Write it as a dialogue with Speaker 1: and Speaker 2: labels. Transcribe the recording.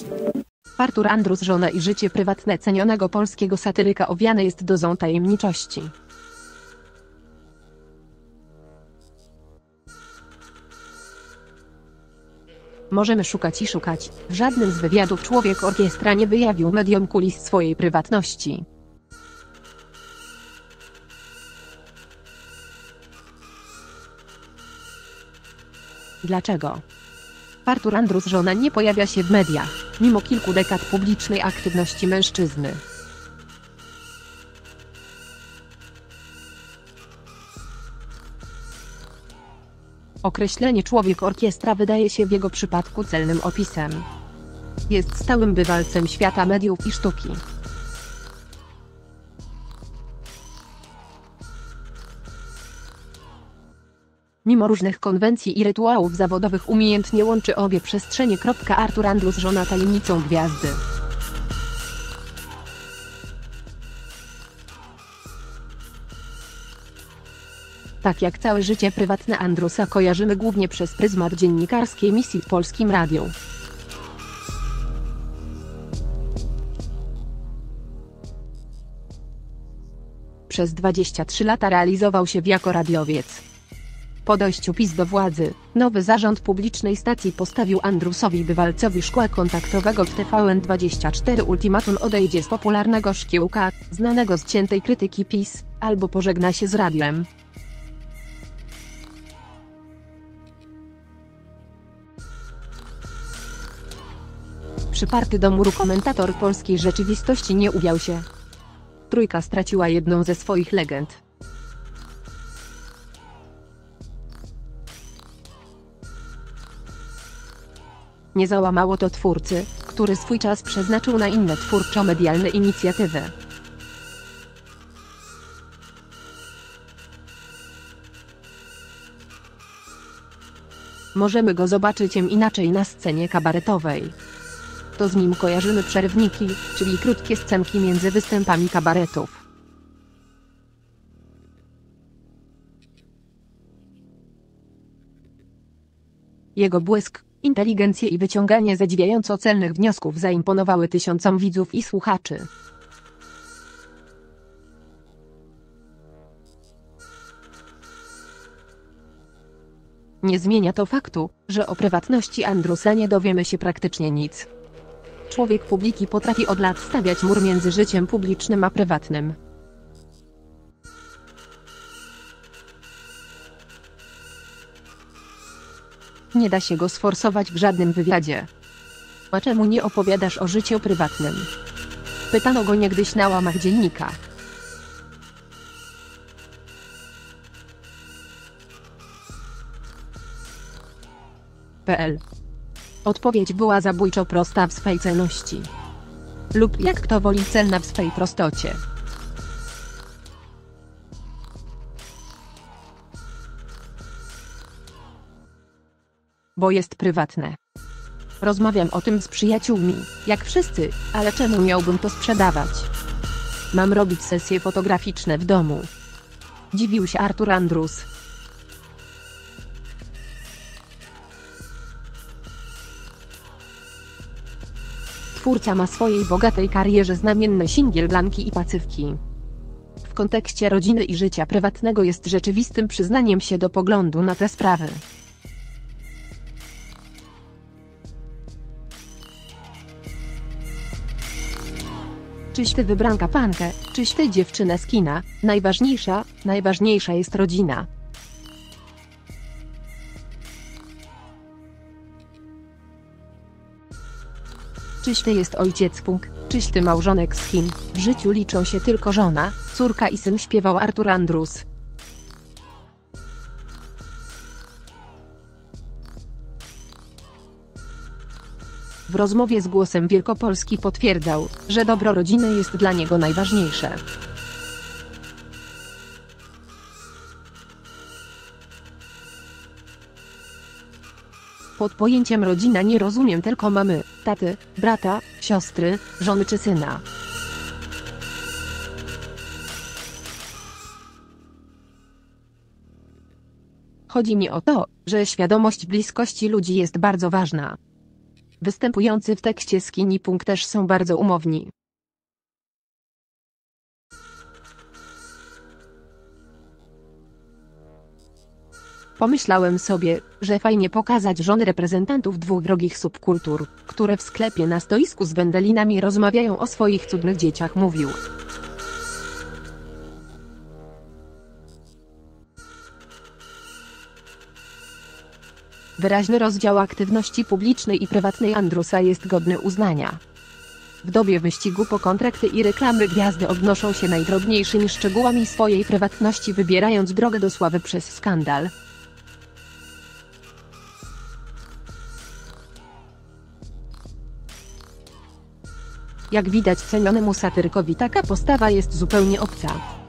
Speaker 1: Artur Andrus, żona i życie prywatne cenionego polskiego satyryka owiane jest dozą tajemniczości. Możemy szukać i szukać. W żadnym z wywiadów człowiek orkiestra nie wyjawił mediom kulis swojej prywatności. Dlaczego? Artur Andrus, żona, nie pojawia się w mediach, mimo kilku dekad publicznej aktywności mężczyzny. Określenie człowiek orkiestra wydaje się w jego przypadku celnym opisem. Jest stałym bywalcem świata mediów i sztuki. Mimo różnych konwencji i rytuałów zawodowych umiejętnie łączy obie przestrzenie. Artur Andrus, żona, tajemnicą gwiazdy. Tak jak całe życie prywatne Andrusa kojarzymy głównie przez pryzmat dziennikarskiej misji w Polskim Radiu. Przez 23 lata realizował się jako radiowiec. Po dojściu PiS do władzy, nowy zarząd publicznej stacji postawił Andrusowi bywalcowi szkła kontaktowego w TVN24 ultimatum: odejdzie z popularnego szkiełka, znanego z ciętej krytyki PiS, albo pożegna się z radiem. Przyparty do muru komentator polskiej rzeczywistości nie ugiął się. Trójka straciła jedną ze swoich legend. Nie załamało to twórcy, który swój czas przeznaczył na inne twórczo-medialne inicjatywy. Możemy go zobaczyć inaczej na scenie kabaretowej. To z nim kojarzymy przerwniki, czyli krótkie scenki między występami kabaretów. Jego błysk, inteligencję i wyciąganie zadziwiająco celnych wniosków zaimponowały tysiącom widzów i słuchaczy. Nie zmienia to faktu, że o prywatności Andrusa nie dowiemy się praktycznie nic. Człowiek publiki potrafi od lat stawiać mur między życiem publicznym a prywatnym. Nie da się go sforsować w żadnym wywiadzie. A czemu nie opowiadasz o życiu prywatnym? Pytano go niegdyś na łamach Dziennika. PL. Odpowiedź była zabójczo prosta w swej celności. Lub jak kto woli, celna w swej prostocie. Bo jest prywatne. Rozmawiam o tym z przyjaciółmi, jak wszyscy, ale czemu miałbym to sprzedawać? Mam robić sesje fotograficzne w domu. Dziwił się Artur Andrus. Twórca ma w swojej bogatej karierze znamienne singiel Blanki i Pacyfki. W kontekście rodziny i życia prywatnego jest rzeczywistym przyznaniem się do poglądu na te sprawy. Czyś ty wybranka pankę, czyś ty dziewczynę z kina, najważniejsza jest rodzina. Czyś ty jest ojciec punk, czyś ty małżonek z Chin, w życiu liczą się tylko żona, córka i syn, śpiewał Artur Andrus. W rozmowie z Głosem Wielkopolski potwierdzał, że dobro rodziny jest dla niego najważniejsze. Pod pojęciem rodzina nie rozumiem tylko mamy, taty, brata, siostry, żony czy syna. Chodzi mi o to, że świadomość bliskości ludzi jest bardzo ważna. występujący w tekście Skinny Punk też są bardzo umowni. Pomyślałem sobie, że fajnie pokazać żony reprezentantów dwóch drogich subkultur, które w sklepie na stoisku z wendelinami rozmawiają o swoich cudnych dzieciach, mówił. Wyraźny rozdział aktywności publicznej i prywatnej Andrusa jest godny uznania. W dobie wyścigu po kontrakty i reklamy gwiazdy obnoszą się najdrobniejszymi szczegółami swojej prywatności, wybierając drogę do sławy przez skandal. Jak widać cenionemu satyrkowi taka postawa jest zupełnie obca.